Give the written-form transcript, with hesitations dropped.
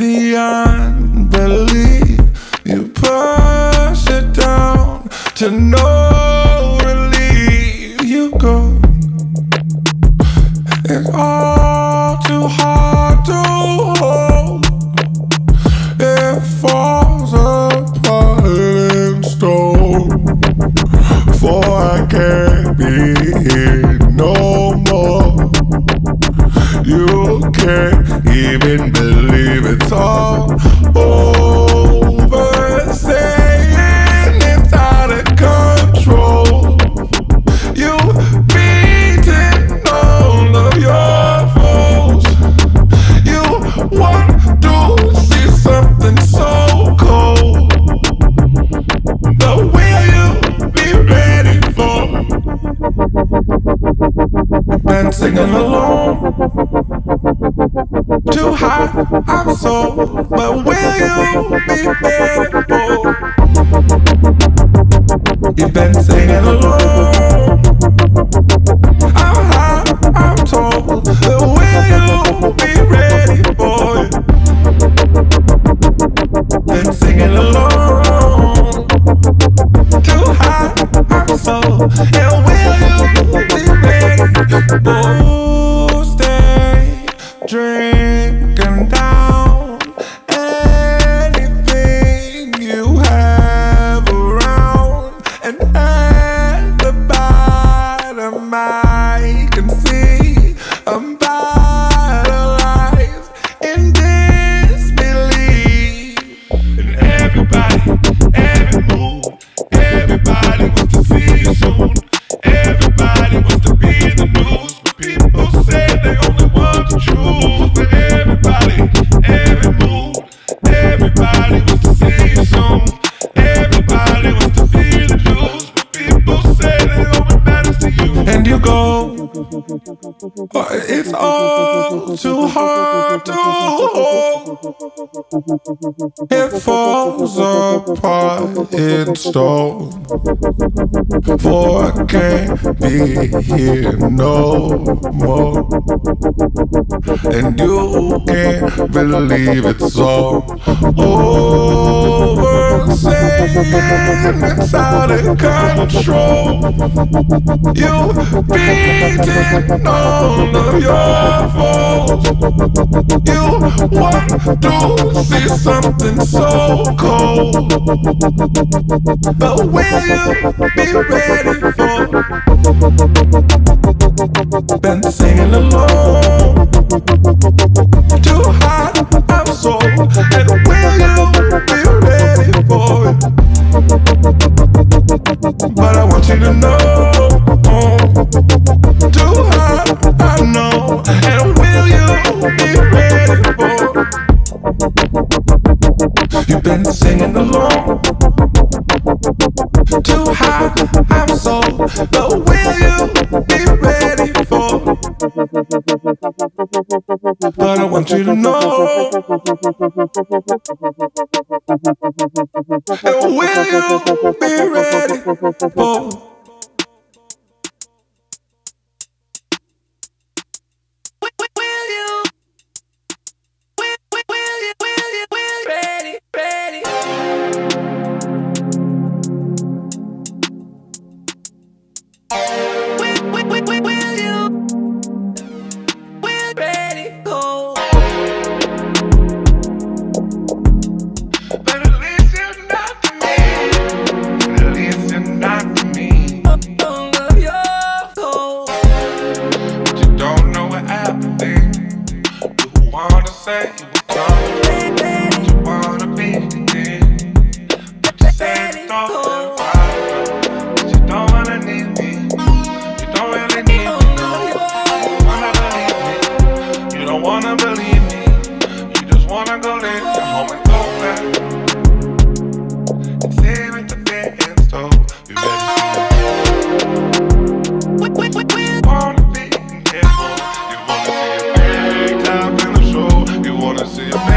the unbelief, you push it down to no relief. You go, it's all too hard to hold. It falls apart in stone. For I can't be here no more. You can't even believe it's all over. Saying it's out of control. You beating all of your foes. You want to see something so cold. But will you be ready for? Been singing along, too high, I'm so, but will you be ready for? You've been singing along, I'm high, I'm told, but will you be ready for it? Been singing along, too high, I'm so, and will you be ready? Oh, stay drinking down anything you have around, and at the bottom I can see I'm paralyzed in disbelief. And every move, everybody wants to see you soon. Everybody wants to be in the news, but people say they only want the truth. But every move, everybody wants to see you soon. Everybody wants to be in the news, but people say they only matters to you. And you go, it's all too hard to hold. It falls apart in stone. For I can't be here no more. And you can't believe it's all over. Saying it's out of control. You beating all of your foes. You want to see something so cold. But will you be ready for? Been singing along, too hot, I'm so, and will you be ready for it? But I want you to know, too hot, I know, and will you be ready for it? You've been singing along, too high, I'm so, but will you be ready for? But I want you to know, and will you be ready for? See